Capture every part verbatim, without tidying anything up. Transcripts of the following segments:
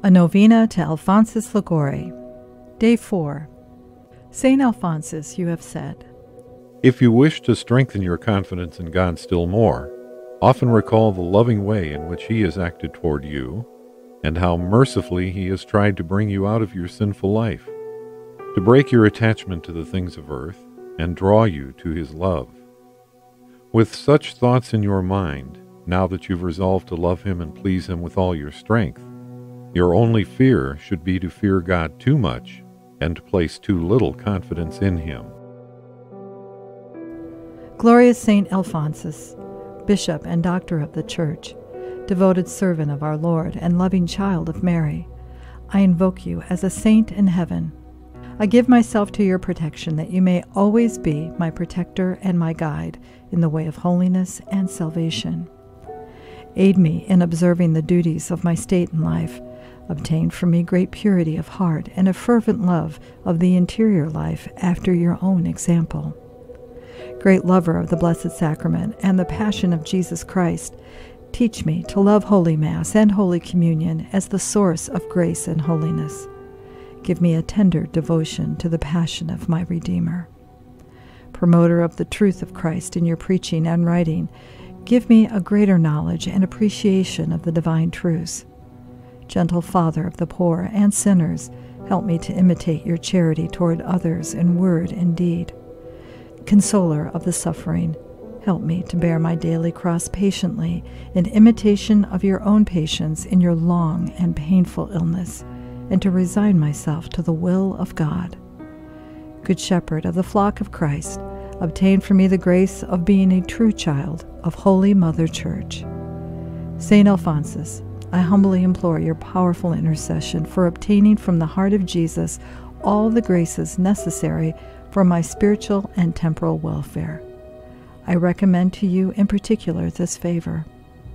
A Novena to Alphonsus Liguori. Day four. Saint Alphonsus, you have said, If you wish to strengthen your confidence in God still more, often recall the loving way in which He has acted toward you, and how mercifully He has tried to bring you out of your sinful life, to break your attachment to the things of earth, and draw you to His love. With such thoughts in your mind, now that you've resolved to love Him and please Him with all your strength, your only fear should be to fear God too much and to place too little confidence in Him. Glorious Saint Alphonsus, Bishop and Doctor of the Church, devoted servant of our Lord and loving child of Mary, I invoke you as a saint in heaven. I give myself to your protection, that you may always be my protector and my guide in the way of holiness and salvation. Aid me in observing the duties of my state in life. Obtain for me great purity of heart and a fervent love of the interior life after your own example. Great lover of the Blessed Sacrament and the Passion of Jesus Christ, teach me to love Holy Mass and Holy Communion as the source of grace and holiness. Give me a tender devotion to the Passion of my Redeemer. Promoter of the truth of Christ in your preaching and writing, give me a greater knowledge and appreciation of the divine truths. Gentle Father of the poor and sinners, help me to imitate your charity toward others in word and deed. Consoler of the suffering, help me to bear my daily cross patiently in imitation of your own patience in your long and painful illness, and to resign myself to the will of God. Good Shepherd of the flock of Christ, obtain for me the grace of being a true child of Holy Mother Church. Saint Alphonsus, I humbly implore your powerful intercession for obtaining from the heart of Jesus all the graces necessary for my spiritual and temporal welfare. I recommend to you in particular this favor.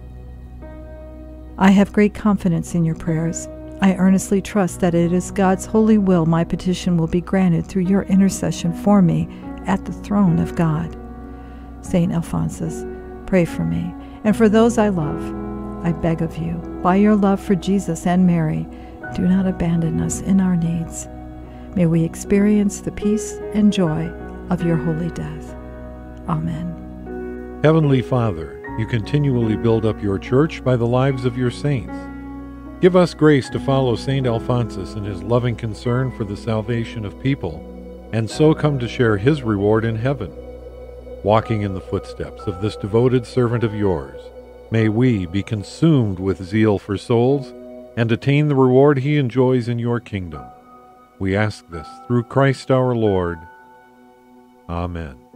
I have great confidence in your prayers. I earnestly trust that it is God's holy will my petition will be granted through your intercession for me at the throne of God. Saint Alphonsus, pray for me and for those I love. I beg of you, by your love for Jesus and Mary, do not abandon us in our needs. May we experience the peace and joy of your holy death. Amen. Heavenly Father, you continually build up your church by the lives of your saints. Give us grace to follow Saint Alphonsus in his loving concern for the salvation of people, and so come to share his reward in heaven. Walking in the footsteps of this devoted servant of yours, may we be consumed with zeal for souls and attain the reward he enjoys in your kingdom. We ask this through Christ our Lord. Amen.